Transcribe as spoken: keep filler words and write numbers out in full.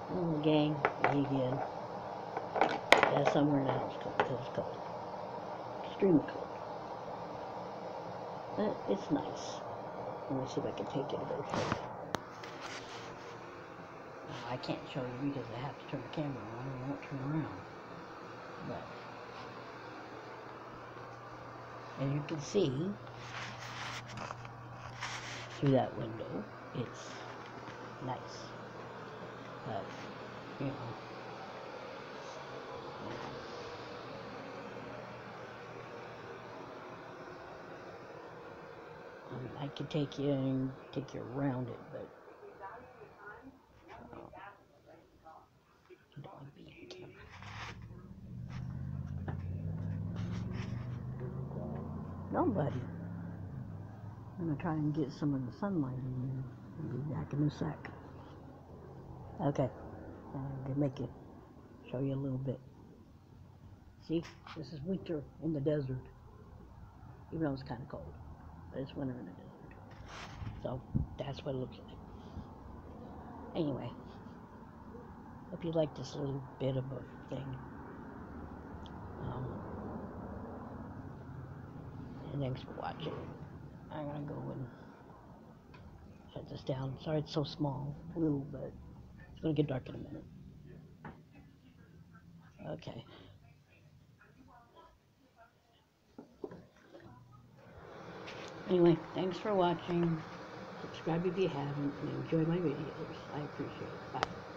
Oh, gang, me again. Yeah, somewhere now it's cold because it's cold. Extremely cold. But it's nice. Let me see if I can take it a bit further. I can't show you because I have to turn the camera on and I won't turn around. But as you can see through that window, it's nice. But, you know, I mean, I could take you and take you around it, but uh, I don't want to be in camera. Nobody. I'm gonna try and get some of the sunlight in there. I'll be back in a sec. Okay, I'm gonna make it show you a little bit. See, this is winter in the desert, even though it's kind of cold, but it's winter in the desert. So that's what it looks like. Anyway, hope you like this little bit of a thing. Um, and thanks for watching. I'm gonna go and shut this down. Sorry it's so small, little, but it's gonna get dark in a minute. Okay. Anyway, thanks for watching. Subscribe if you haven't, and enjoy my videos. I appreciate it. Bye.